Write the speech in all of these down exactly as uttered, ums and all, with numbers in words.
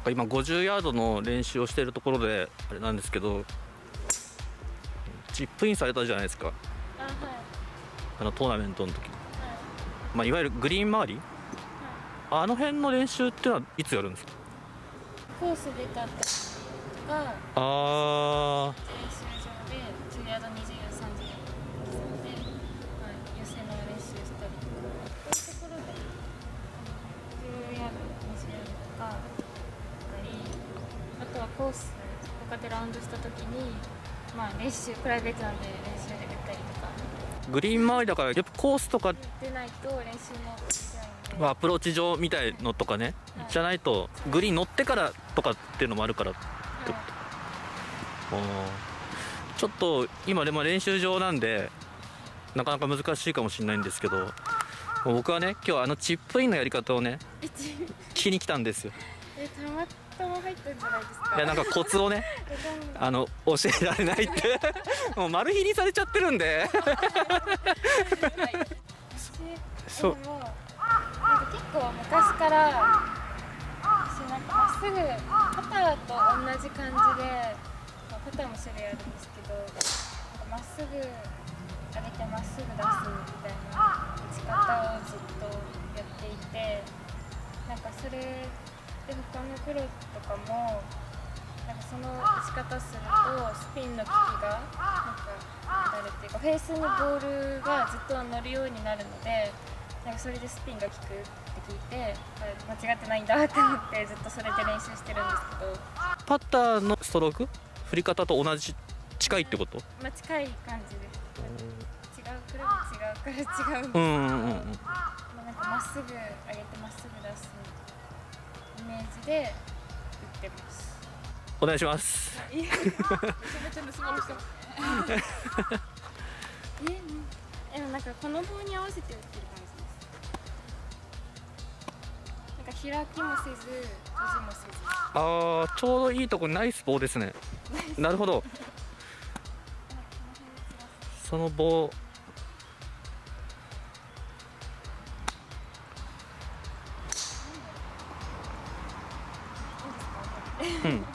か今ごじゅうヤードの練習をしているところであれなんですけど、チップインされたじゃないですか。 あ、はい、 あのトーナメントの時、 はい、 まあ、いわゆるグリーン周り、 はい、 あの辺の練習ってのはいつやるんですか？ コース出た後があ練習場でじゅうヤードにじゅうヤードさんじゅうヤードで、はい、寄せの練習したりとか、そういうところでじゅうヤードにじゅうヤードとかだったり、あとはコース他でラウンドした時に、まあ、練習プライベートなんで練習で打ったりとか、 ー、グリーン周りだからやっぱコースとか、 出ないと練習もできないんで、 まあ、アプローチ場みたいのとかね、 はい、 じゃないとグリーン乗ってからとかっていうのもあるからってこと、 はい、 あーちょっと今でも練習場なんでなかなか難しいかもしれないんですけど、僕はね今日あのチップインのやり方をねえち聞きに来たんですよ。 えたまたま入ったんじゃないですか。 いやなんかコツをねえどんなあの教えられないってもう丸火にされちゃってるんでそうでもなんか結構昔から私なんかまっすぐパターと同じ感じで、まあ、パターも種類あるんですけど、なんかまっすぐ上げてまっすぐ出すみたいな打ち方をずっとやっていて、なんかそれで他のプロとかもなんかその打ち方するとスピンの利きがなんか乱れて、フェースにボールがずっと乗るようになるので、なんかそれでスピンが効くって聞いて、間違ってないんだって思ってずっとそれで練習してるんですけど、 パッターのストローク振り方と同じ近いってこと？ まあ、近い感じです。違うクラブ違うから違うんですけど、 うんうんうんうん、 まあ、なんかまっすぐ上げてまっすぐ出すイメージで打ってます。 お願いします。 いやめちゃめちゃ盗まれてますねえ、でもなんかこの棒に合わせて打ってる感じです。なんか開きもせず閉じもせず。 ああちょうどいいとこナイス棒ですね。なるほど。その棒うん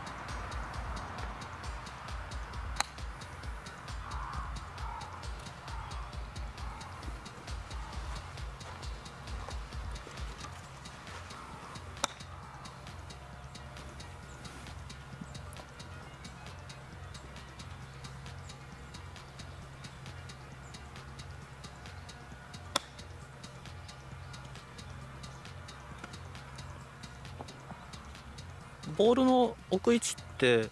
ボールの置く位置って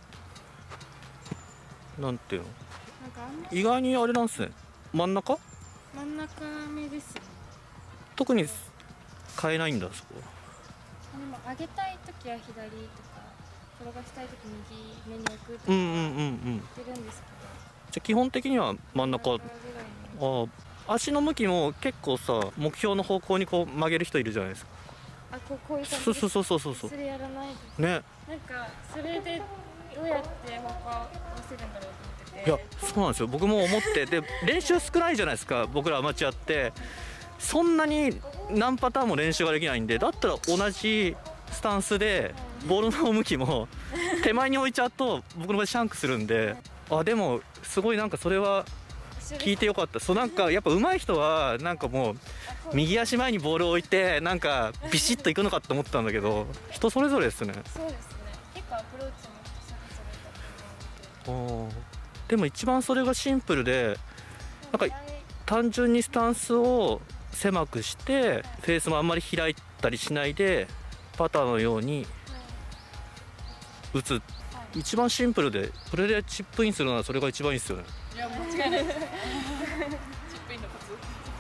なんていうの、 なんかあんま意外にあれなんですね。真ん中真ん中目ですね。 特に変えないんだそこ。 でも上げたいときは左とか転がしたいとき右目に置くとかうんうんうんうん。 言ってるんですけど、 じゃ基本的には真ん中。 真ん中ぐらいに。 ああ足の向きも結構さ目標の方向にこう曲げる人いるじゃないですか。 あ、こうこういう感じそうそうそうそうそうそうそれやらないですね。 なんかそれでどうやって方向合わせるんだろうと思ってて、 いやそうなんですよ、僕も思ってで練習少ないじゃないですか僕らアマチュアって。そんなに何パターンも練習ができないんで、だったら同じスタンスでボールの向きも手前に置いちゃうと僕の場合シャンクするんで、あでもすごいなんかそれは聞いてよかった。そうなんかやっぱ上手い人はなんかもう右足前にボールを置いてなんかビシッといくのかと思ってたんだけど、人それぞれですね。 そうですね、結構アプローチも人それぞれだと思うので、 でも一番それがシンプルで、なんか単純にスタンスを狭くしてフェースもあんまり開いたりしないでパターのように打つ、一番シンプルでそれでチップインするならそれが一番いいですよね。 いや間違いないですチップインのコツ。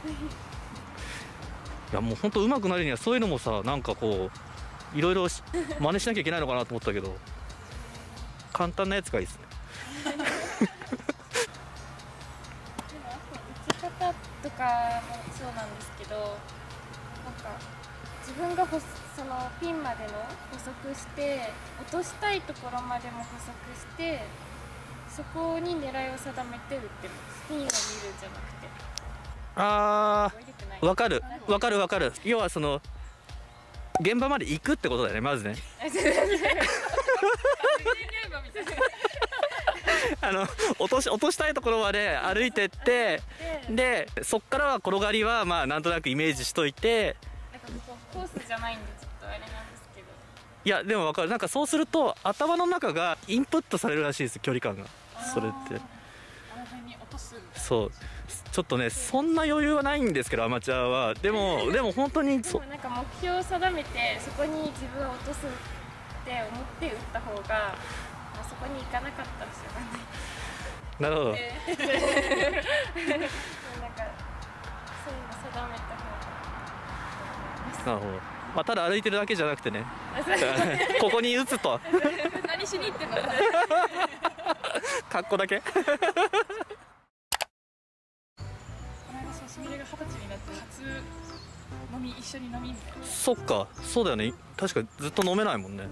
いやもう本当上手くなるにはそういうのもさ、なんかこういろいろ真似しなきゃいけないのかなと思ったけど簡単なやつがいいですね。 でもあと打ち方とかもそうなんですけど、なんか自分がほそのピンまでの補足して落としたいところまでも補足してそこに狙いを定めて打ってます。ピンを見るんじゃなくて。 あーわかるわかるわかる。要はその現場まで行くってことだよねまずね。 あの落とし落としたいところまで歩いてってでそっからは転がりはまあなんとなくイメージしといて、 なんかここコースじゃないんでちょっとあれなんですけど。 いやでも分かる、なんかそうすると頭の中がインプットされるらしいです、距離感が。それってあの辺に落とす。 そうちょっとねそんな余裕はないんですけどアマチュアは。でもでも本当にそでもなんか目標を定めてそこに自分を落とすって思って打った方が、まあ、そこに行かなかったらしょうがない。 なるほど、 えなんかそういうの定めた方が。 なるほど、まあ、ただ歩いてるだけじゃなくてねあそうここに打つとー、何しに行ってんの。 格好だけこの間そうすみれが二十歳になって初飲み一緒に飲みみたいな。 そっかそうだよね、確かずっと飲めないもんね。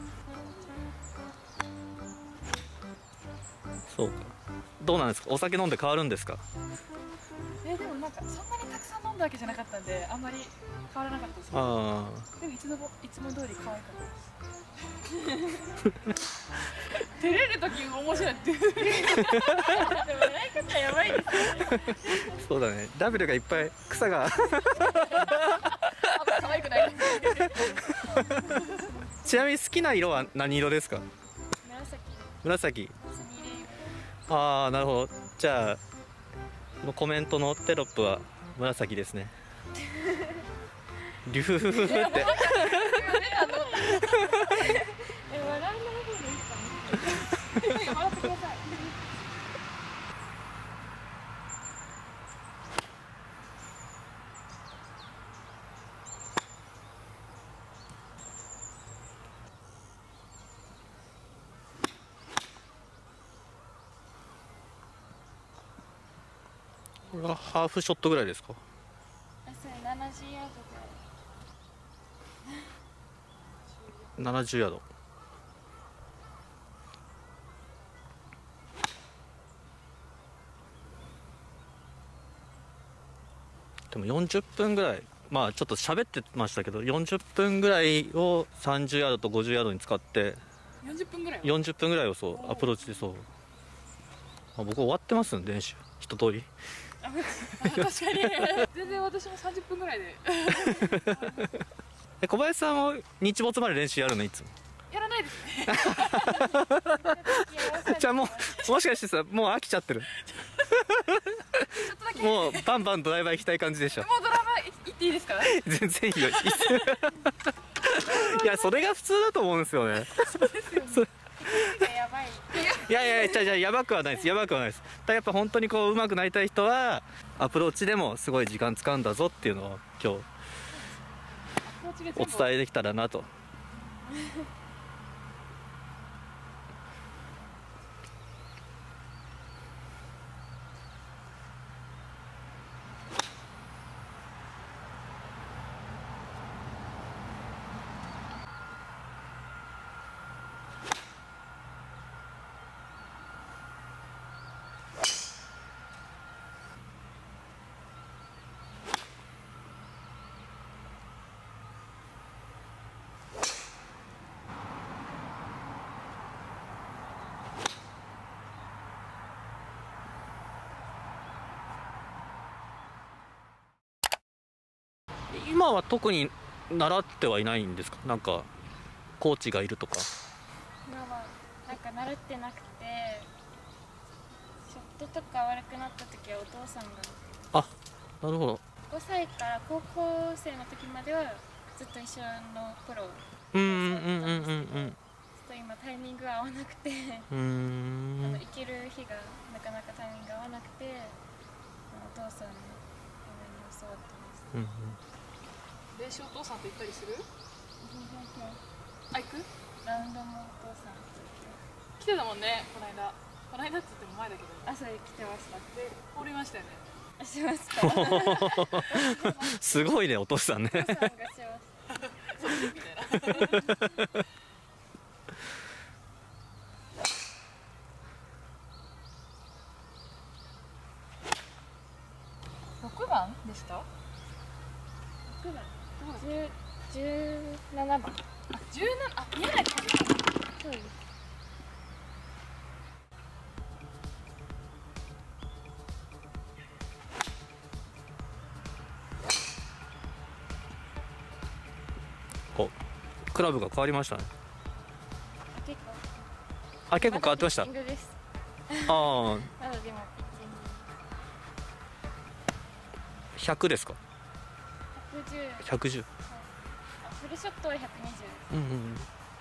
そうか、どうなんですか、お酒飲んで変わるんですか。 えでもなんかそんなにたくさん飲んだわけじゃなかったんであんまり変わらなかったです。 あでもいつもいつも通り可愛かったです。照れる時面白いっていう。 でも笑い方やばいですよね。 あそうだね、ダブルがいっぱい草があんま可愛くない。 ちなみに好きな色は何色ですか。 紫紫。 スミレああなるほど、じゃあこのコメントのテロップは紫ですね。リュフフフってえ笑わない方がいいですかね。 笑ってください。 これはハーフショットぐらいですか。 あそれななじゅうヤードで。 ななじゅうヤード。でもよんじゅっぷんぐらい、まあちょっと喋ってましたけどよんじゅっぷんぐらいをさんじゅうヤードとごじゅうヤードに使ってよんじゅっぷんぐらい。 よんじゅっぷんぐらいをそうアプローチでそう、あ僕終わってますんで練習一通り。 あ確かに。全然私もさんじゅっぷんぐらいで。 え小林さんも日没まで練習やるのいつも。 やらないですね。 じゃあもうもしかしてさもう飽きちゃってる。もうバンバンドライバー行きたい感じでしょ。 もうドラマ行っていいですか。 全然いいよ。いやそれが普通だと思うんですよね。そうやばい。 いやいやいやじゃあやばくはないです、やばくはないです。ただやっぱ本当にこう上手くなりたい人はアプローチでもすごい時間使うんだぞっていうのを今日お伝えできたらなと。今は特に習ってはいないんですか、なんかコーチがいるとか。 今はなんか習ってなくて、ショットとか悪くなった時はお父さんが。 あなるほど。 ごさいから高校生の時まではずっと一緒のプロをうんうんうんうんうんちょっと今タイミングが合わなくてうんうーんあの行ける日がなかなかタイミングが合わなくて、お父さんの上に教わってます。 うんうん練習お父さんと行ったりする。あ行く。 ラウンドもお父さんと来てたもんねこの間。この間って言っても前だけど。 朝来てました。 で降りましたよね。 しました。 すごいねお父さんね。 お父さんがしました。 そうみたいな。六番でした。 六番、十十七番。 あじゅうなな、あ、見えないって感じ。 そうです。 お、クラブが変わりましたね。 あ、結構あ、結構変わってました。あピッチングです。 あ、 まだでもピッチングひゃくですか。 ひゃくじゅう、 ひゃくじゅう。 あ、フルショットはひゃくにじゅうです。 うんうんうん。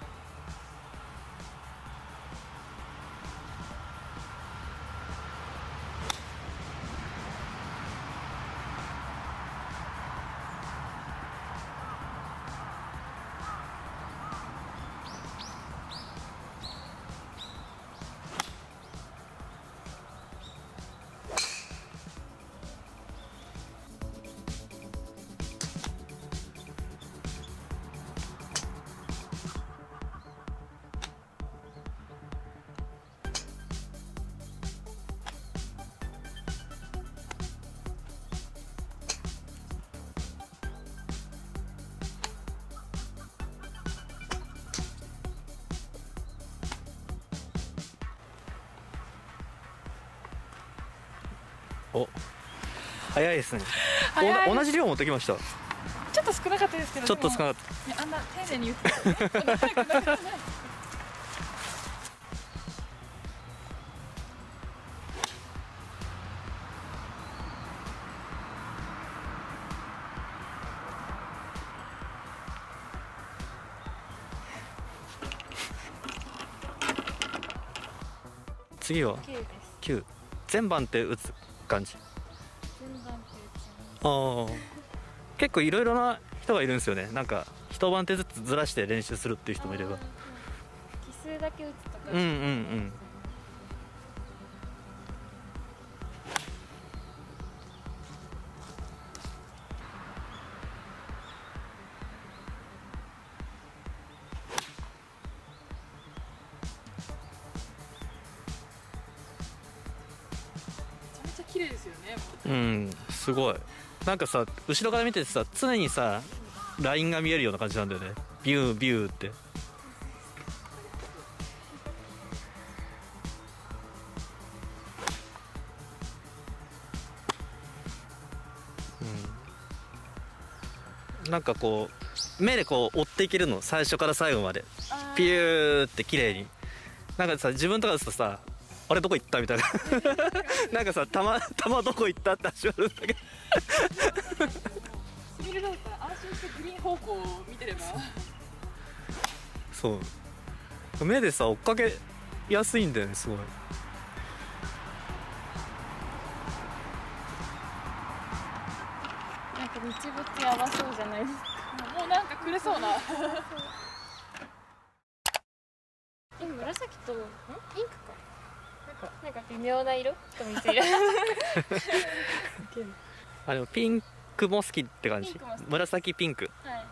お、早いですね。 早い。 お同じ量持ってきました。 ちょっと少なかったですけど。 ちょっと少なかっいや、あんな丁寧に言ってたね。早くなかったね。 た。次はきゅうです。 きゅう。全番って打つ感じ。 全番って打ちます。 ああ、結構いろいろな人がいるんですよね。なんか一番手ずつずらして練習するっていう人もいれば。 あー、奇数だけ打つとか。 うんうんうん。 めちゃめちゃ綺麗ですよね。 うん、すごい。なんかさ、後ろから見ててさ、常にさラインが見えるような感じなんだよね。ビュービューって。うん、なんかこう目でこう追っていけるの、最初から最後までピューって綺麗に。なんかさ、自分とかだとさ、あれどこ行ったみたいななんかさ、球球どこ行ったって始まるんだけどスミレだったら安心してグリーン方向を見てれば。 そう目でさ追っかけやすいんだよね、すごい。 なんか日没やばそうじゃないですか。 もうなんかくれそうな。 え、紫とピンクか。なんかなんか微妙な色と見せる。 あ、でもピンクも好きって感じ。 ピンクも好き。 紫ピンク。 はい。なんか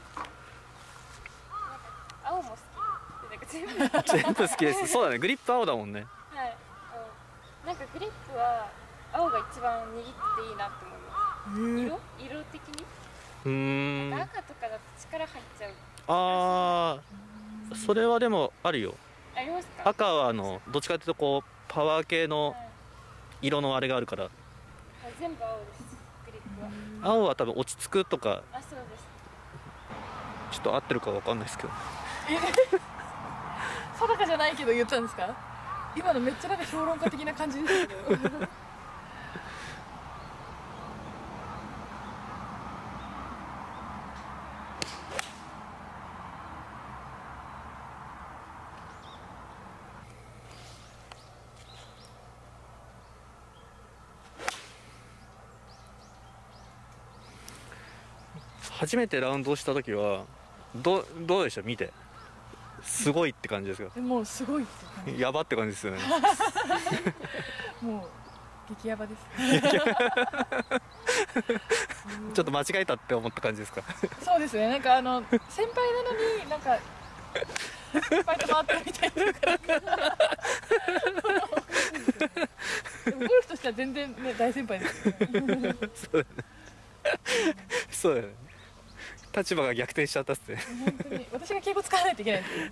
青も好き。でなんか全部。 全部好きです。そうだね、グリップ青だもんね。 はい。青。なんかグリップは青が一番握っていいなって思います。色色的に。 うーん。 赤とかだと力入っちゃう。 ああ、それはでもあるよ。 ありますか。 赤はあのどっちかっていうとこうパワー系のはい、 色のあれがあるから。 全部青です。グリップは。 青は多分落ち着くとか、 あ、そうです。 ちょっと合ってるかわかんないですけど。 定かじゃないけど言ったんですか。今のめっちゃなんか評論家的な感じでしたけど。 初めてラウンドをした時はどどうでした、見て。すごいって感じですか。 もうすごいって感じ。 やばって感じですよね。 もう激ヤバです。 ちょっと間違えたって思った感じですか。 そうですね。なんかあの先輩なのになんか先輩と回ってるみたいっていうか、なんかでもゴルフとしては全然ね大先輩ですよね。 そうだね。そうだね。立場が逆転しちゃったっすね。 本当に私私が敬語使わないといけないんですよ。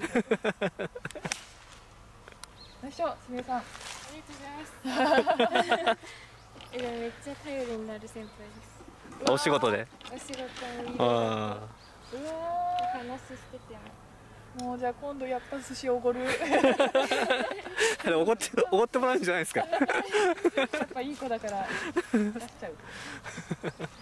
よいしょ、すみれさん。 ありがとうございます。え、でもめっちゃ頼りになる先輩です。 お仕事で。 お仕事もいろいろあうわお話ししてても。 ー、もうじゃあ今度やっぱ寿司おごる。やあ。おごっておごってもらうんじゃないですか。 っぱいい子だから出しちゃう。